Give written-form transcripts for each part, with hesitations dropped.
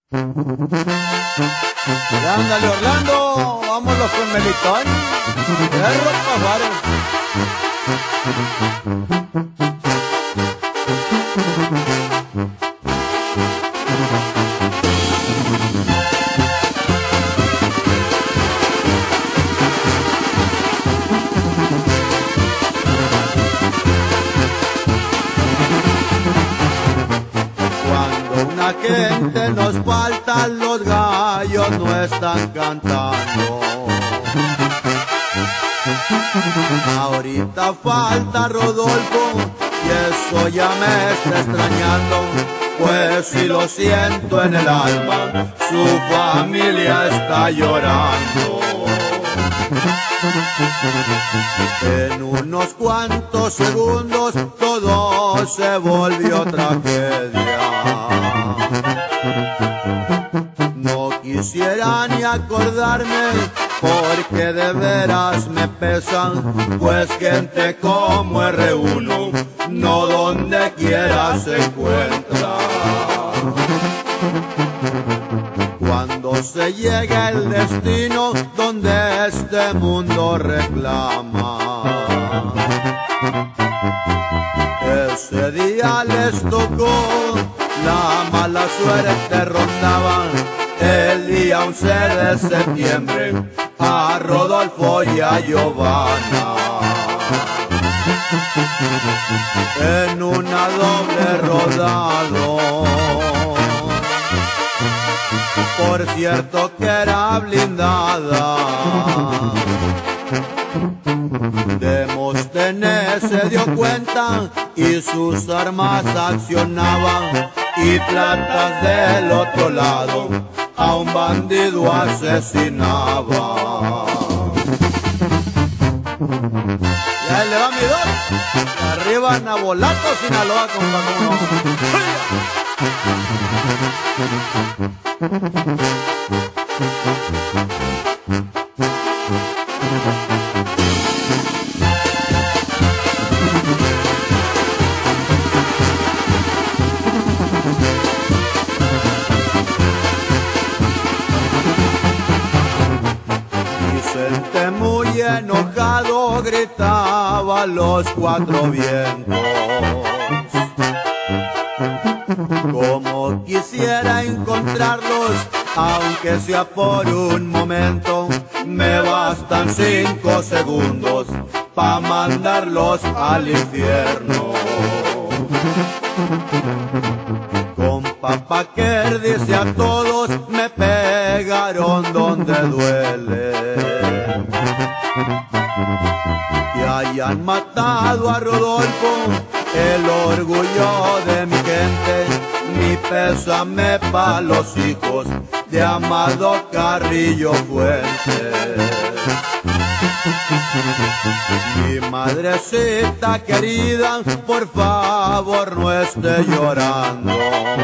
Ya ándale Orlando, vámonos con Melitón, Perro Pajares. Cuando una gente nos falta, los gallos no están cantando. Ahorita falta Rodolfo y eso ya me está extrañando, pues si lo siento en el alma, su familia está llorando. En unos cuantos segundos todo se volvió tragedia. No quisiera ni acordarme porque de veras me pesan, pues gente como R1 no donde quiera se encuentra. Cuando se llega el destino donde este mundo reclama, ese día les tocó, la mala suerte rondaba el día 11 de septiembre a Rodolfo y a Giovanna. En una doble rodado, por cierto que era blindada, Demóstenes se dio cuenta y sus armas accionaban, y Platas del otro lado a un bandido asesinaba. Y ahí le va mi dos, arriba Nabolato, Sinaloa, compa, como Vicente muy enojado gritaba a los cuatro vientos: como quisiera encontrarlos, aunque sea por un momento, me bastan 5 segundos pa' mandarlos al infierno. Compa Paquer dice a todos: me pegaron donde duele. Que hayan matado a Rodolfo, el orgullo de mi gente, mi pésame pa' los hijos de Amado Carrillo Fuentes. Mi madrecita querida, por favor no esté llorando.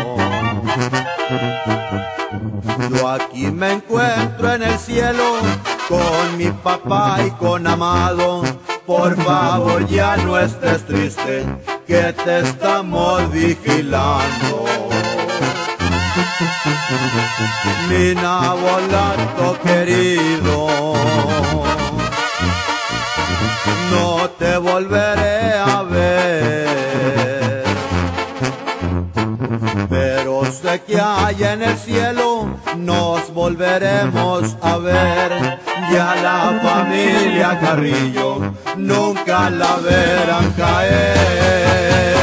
Yo aquí me encuentro en el cielo con mi papá y con Amado. Por favor ya no estés triste, que te estamos vigilando. Mi Nabolato querido, no te volveré a ver, pero sé que allá en el cielo nos volveremos a ver. Ya la familia Carrillo nunca la verán caer.